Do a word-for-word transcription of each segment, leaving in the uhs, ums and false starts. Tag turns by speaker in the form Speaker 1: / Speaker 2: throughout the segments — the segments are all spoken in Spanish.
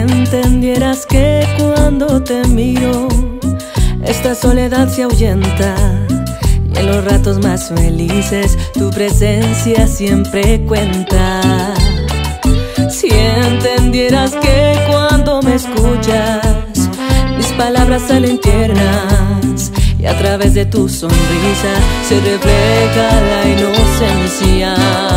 Speaker 1: entendieras que cuando te miro, esta soledad se ahuyenta, y en los ratos más felices tu presencia siempre cuenta. Si entendieras que cuando me escuchas, mis palabras salen tiernas, y a través de tu sonrisa se refleja la inocencia.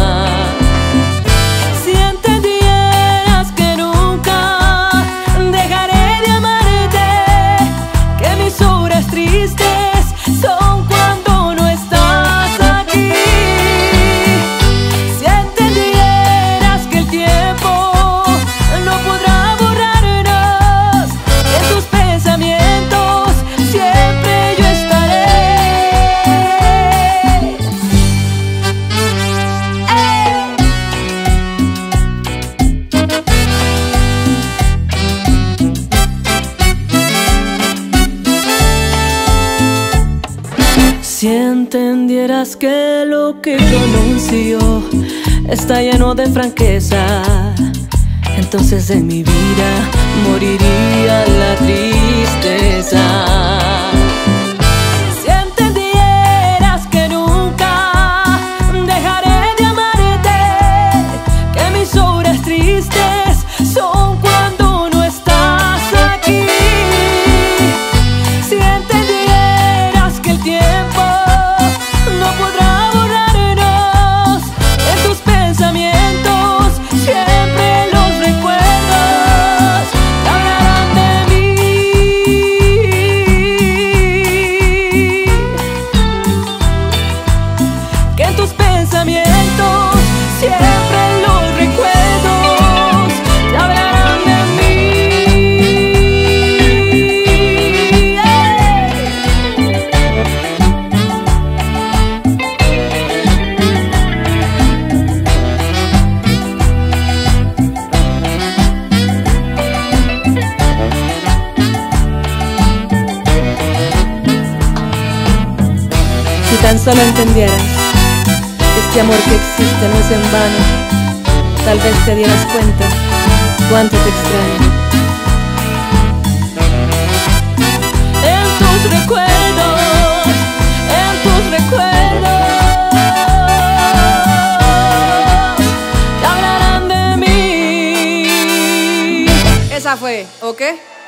Speaker 1: Si entendieras que nunca dejaré de amarte, que mis horas tristes son cuando no estás aquí. Si entendieras que el tiempo no podrá borrarnos, en tus pensamientos siempre yo estaré. Si entendieras que lo que pronuncio está lleno de franqueza, entonces de mi vida moriría la tristeza. Si entendieras que nunca dejaré de amarte, que mis horas tristes son cuando no estás aquí. Si entendieras que el tiempo no podrá borrarnos, en tus pensamientos siempre los recuerdos te hablarán de mí. Que en tus pensamientos siempre los recuerdos te hablarán de mí. Si tan solo entendieras que este amor que existe no es en vano, tal vez te dieras cuenta cuánto te extraño. En tus recuerdos, en tus recuerdos te hablarán de mí.
Speaker 2: Esa fue, ¿ok?